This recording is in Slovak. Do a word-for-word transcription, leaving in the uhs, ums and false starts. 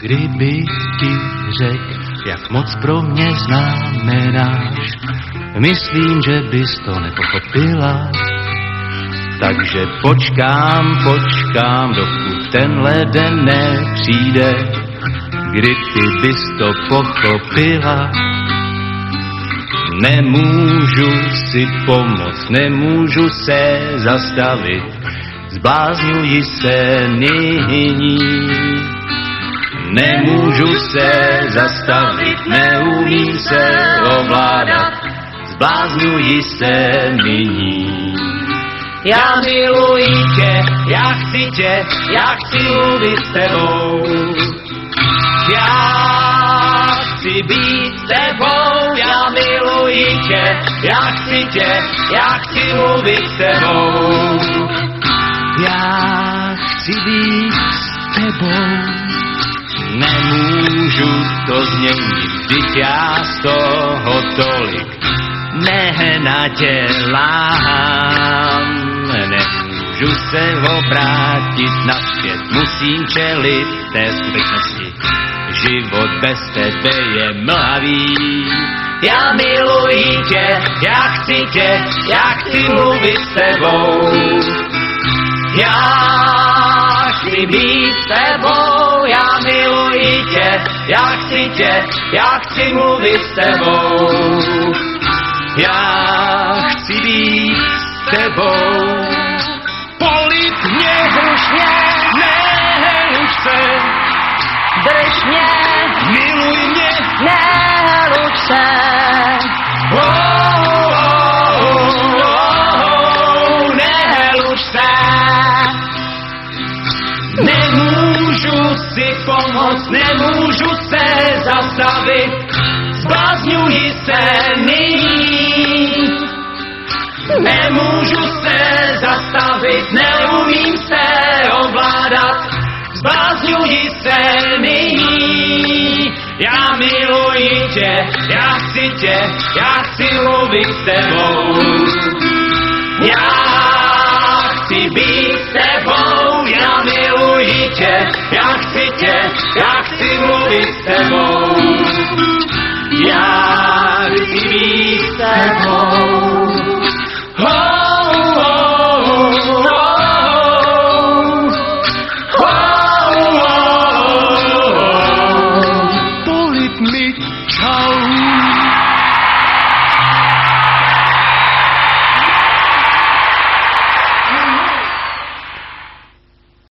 Kdyby ti řekl, jak moc pro mě znamenáš, myslím, že bys to nepochopila. Takže počkám, počkám, dokud tenhle den nepřijde, kdy ty bys to pochopila. Nemůžu si pomoct, nemůžu se zastavit, zblázňuji se nyní. Nemůžu se zastavit, neumím se ovládat, zblázňuji se nyní. Já miluji tě, já chci tě, já chci mluvit s tebou. Já chci být s tebou, já miluji tě, já chci tě, já chci mluvit s tebou. Já chci být s tebou. Nemůžu to změnit, vždyť já z toho tolik nenadělám. Nemůžu se obrátit nazpět, musím čelit té skutečnosti. Život bez tebe je mlhavý. Já miluji tě, já chci tě, já chci mluvit s tebou. Já chci být s tebou, já miluji tě, já chci tě, já chci mluvit s tebou. Já chci být s tebou. Polib mě, drž mě, neluč se. Drž mě, miluj mě, neluč se. Oh, oh, oh, oh, neluč se. Nemůžu si pomoct, nemůžu se zastavit, zblázňuji se nyní. Nemůžu se zastavit, neumím se ovládat, zblázňuji se nyní. Já miluji tě, já chci tě, já chci mluvit s tebou. Já chci být s tebou, já miluji tě, já chci tě, já chci mluvit s tebou. Já chci být s tebou.